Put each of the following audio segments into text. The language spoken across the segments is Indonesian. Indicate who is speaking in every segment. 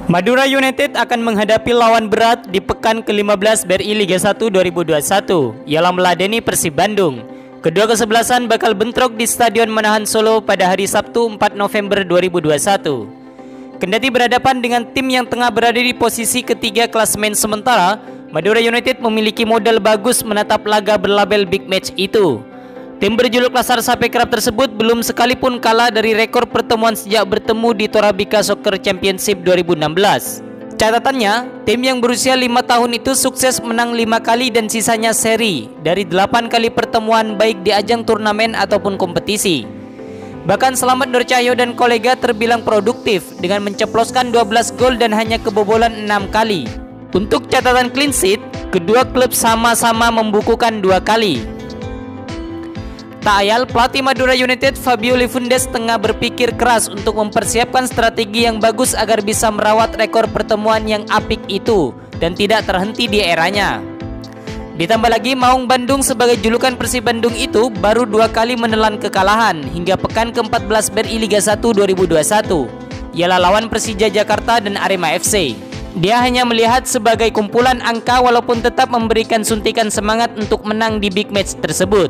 Speaker 1: Madura United akan menghadapi lawan berat di pekan ke-15 BRI Liga 1 2021, ialah meladeni Persib Bandung. Kedua kesebelasan bakal bentrok di Stadion Manahan Solo pada hari Sabtu 4 November 2021. Kendati berhadapan dengan tim yang tengah berada di posisi ketiga klasemen sementara, Madura United memiliki modal bagus menatap laga berlabel big match itu. Tim berjuluk Laskar Sape Kerap tersebut belum sekalipun kalah dari rekor pertemuan sejak bertemu di Torabika Soccer Championship 2016. Catatannya, tim yang berusia 5 tahun itu sukses menang 5 kali dan sisanya seri dari 8 kali pertemuan baik di ajang turnamen ataupun kompetisi. Bahkan Slamet Nur Cahyo dan kolega terbilang produktif dengan menceploskan 12 gol dan hanya kebobolan 6 kali. Untuk catatan clean sheet, kedua klub sama-sama membukukan 2 kali. Tak ayal, pelatih Madura United Fabio Lifundes tengah berpikir keras untuk mempersiapkan strategi yang bagus agar bisa merawat rekor pertemuan yang apik itu dan tidak terhenti di eranya. Ditambah lagi, Maung Bandung sebagai julukan Persib Bandung itu baru 2 kali menelan kekalahan hingga pekan ke-14 BRI Liga 1 2021, ialah lawan Persija Jakarta dan Arema FC. Dia hanya melihat sebagai kumpulan angka walaupun tetap memberikan suntikan semangat untuk menang di big match tersebut.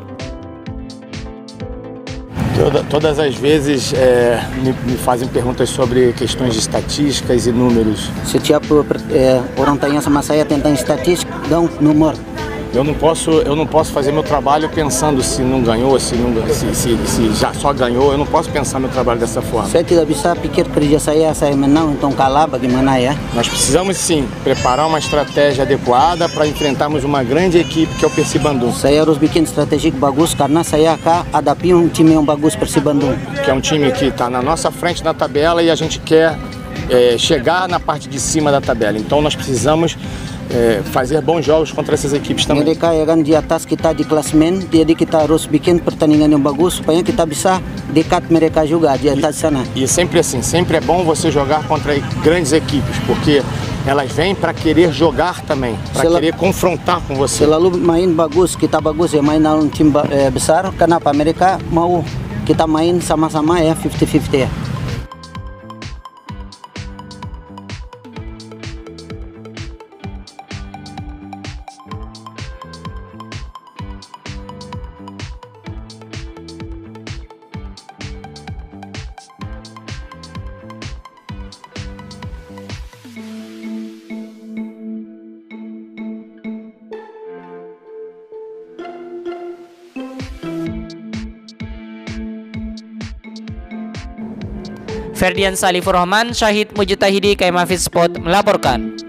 Speaker 2: Todas as vezes me fazem perguntas sobre questões de estatísticas e números.
Speaker 3: Setiap orang tanya sama saya tentang statistik dan nomor.
Speaker 2: Eu não posso fazer meu trabalho pensando se não ganhou, se já só ganhou. Eu não posso pensar meu trabalho dessa forma.
Speaker 3: Saya tidak bisa pikir kerja saya menang untuk kalah bagaimana ya.
Speaker 2: Nós precisamos sim preparar uma estratégia adequada para enfrentarmos uma grande equipe que é o Persib Bandung.
Speaker 3: Saya harus bikin strategi bagus karena saya akan hadapi time yang bagus Persib Bandung.
Speaker 2: Que é time que está na nossa frente na tabela e a gente quer chegar na parte de cima da tabela. Então nós precisamos fazer bons jogos contra essas equipes também.
Speaker 3: Mereka yang di atas kita di klasemen, jadi kita harus bikin pertandingan yang bagus supaya kita bisa dekat mereka juga di atas sana.
Speaker 2: E sempre assim, sempre é bom você jogar contra grandes equipes, porque elas vêm para querer jogar também, para querer confrontar com você.
Speaker 3: Selalu main bagus, kita bagus ya main lawan tim besar. Kenapa? Mereka mau kita main sama-sama ya 50-50 ya.
Speaker 1: Ferdian Salifur Rahman, Syahid Mujtahidi, KM Hafiz Sport melaporkan.